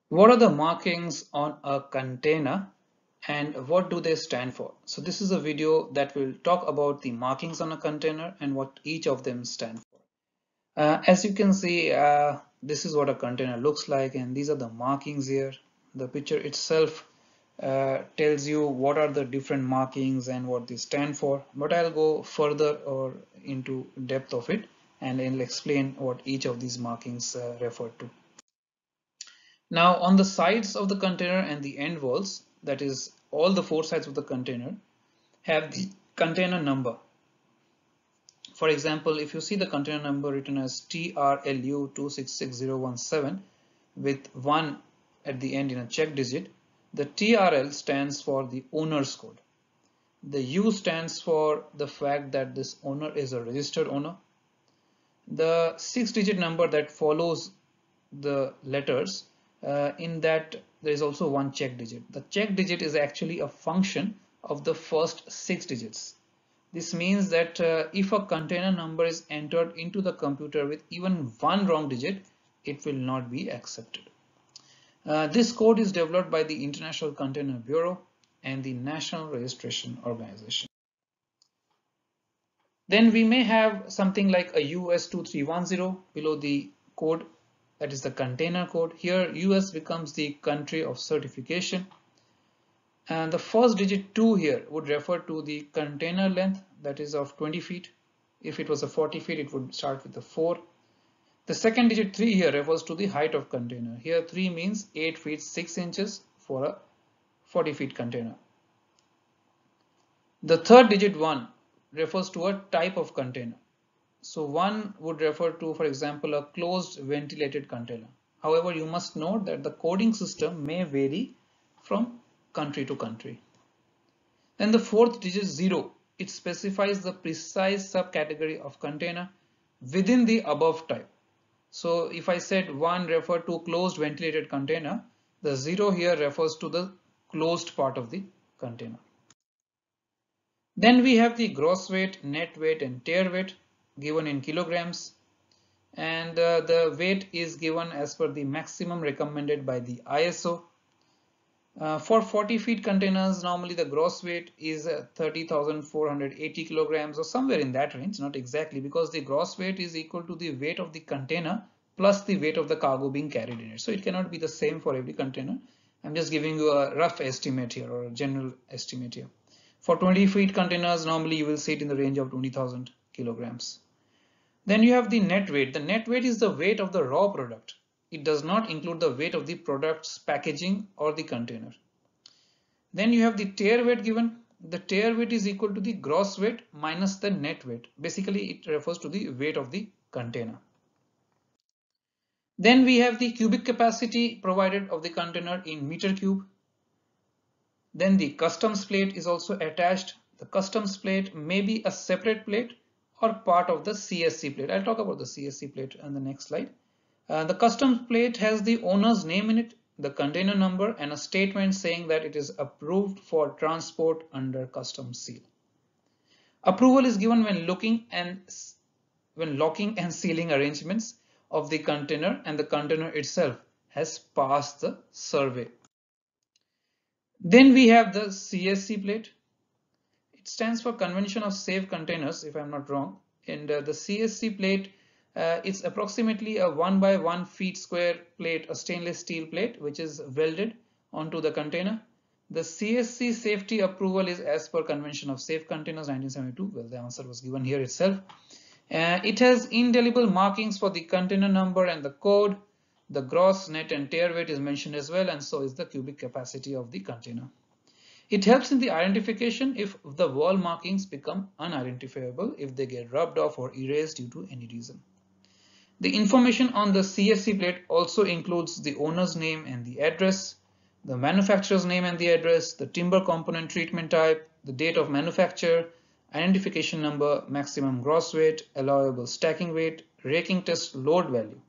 What are the markings on a container and what do they stand for? So this is a video that will talk about the markings on a container and what each of them stand for. As you can see, this is what a container looks like, and these are the markings here. The picture itself tells you what are the different markings and what they stand for, but I'll go further or into depth of it and I'll explain what each of these markings refer to. Now on the sides of the container and the end walls, that is all the four sides of the container, have the container number. For example, if you see the container number written as TRLU266017 with 1 at the end in a check digit, the TRL stands for the owner's code. The U stands for the fact that this owner is a registered owner. The 6-digit number that follows the letters, in that there is also one check digit. The check digit is actually a function of the first 6 digits. This means that if a container number is entered into the computer with even one wrong digit, it will not be accepted. This code is developed by the International Container Bureau and the National Registration Organization. Then we may have something like a US2310 below the code, that is the container code. Here US becomes the country of certification, and the first digit 2 here would refer to the container length, that is of 20 feet. If it was a 40 feet, it would start with the 4. The second digit 3 here refers to the height of container. Here 3 means 8 feet 6 inches for a 40 feet container. The third digit 1 refers to a type of container. So 1 would refer to, for example, a closed ventilated container. However, you must note that the coding system may vary from country to country. Then the fourth digit 0, it specifies the precise subcategory of container within the above type. So if I said 1 referred to closed ventilated container, the 0 here refers to the closed part of the container. Then we have the gross weight, net weight and tare weight given in kilograms, and the weight is given as per the maximum recommended by the ISO. For 40 feet containers, normally the gross weight is 30,480 kilograms or somewhere in that range, not exactly, because the gross weight is equal to the weight of the container plus the weight of the cargo being carried in it. So it cannot be the same for every container. I'm just giving you a rough estimate here or a general estimate here. For 20 feet containers, normally you will see it in the range of 20,000 kilograms. Then you have the net weight. The net weight is the weight of the raw product. It does not include the weight of the product's packaging or the container. Then you have the tare weight given. The tare weight is equal to the gross weight minus the net weight. Basically, it refers to the weight of the container. Then we have the cubic capacity provided of the container in meter cube. Then the customs plate is also attached. The customs plate may be a separate plate or part of the CSC plate. I'll talk about the CSC plate on the next slide. The customs plate has the owner's name in it, the container number, and a statement saying that it is approved for transport under customs seal. Approval is given when locking and sealing arrangements of the container and the container itself has passed the survey. Then we have the CSC plate. It stands for Convention of Safe Containers, if I'm not wrong. And the CSC plate, it's approximately a 1 by 1 feet square plate, a stainless steel plate, which is welded onto the container. The CSC safety approval is as per Convention of Safe Containers 1972. Well, the answer was given here itself. It has indelible markings for the container number and the code. The gross, net and tare weight is mentioned as well, and so is the cubic capacity of the container. It helps in the identification if the wall markings become unidentifiable, if they get rubbed off or erased due to any reason. The information on the CSC plate also includes the owner's name and the address, the manufacturer's name and the address, the timber component treatment type, the date of manufacture, identification number, maximum gross weight, allowable stacking weight, raking test load value.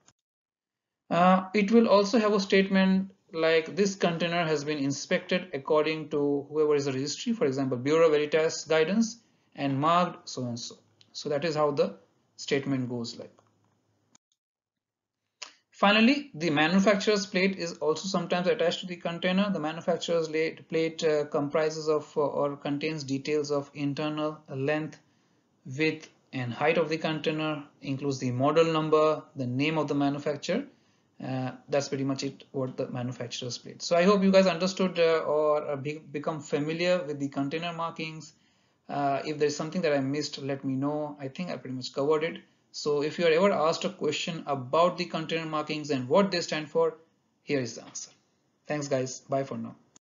It will also have a statement like this container has been inspected according to whoever is the registry, for example, Bureau Veritas guidance, and marked so and so. So that is how the statement goes like. Finally, the manufacturer's plate is also sometimes attached to the container. The manufacturer's plate comprises of or contains details of internal length, width, and height of the container, includes the model number, the name of the manufacturer. That's pretty much it, what the manufacturer's plate. So I hope you guys understood or become familiar with the container markings. If there's something that I missed, let me know. I think I pretty much covered it. So if you are ever asked a question about the container markings and what they stand for, here is the answer. Thanks guys. Bye for now.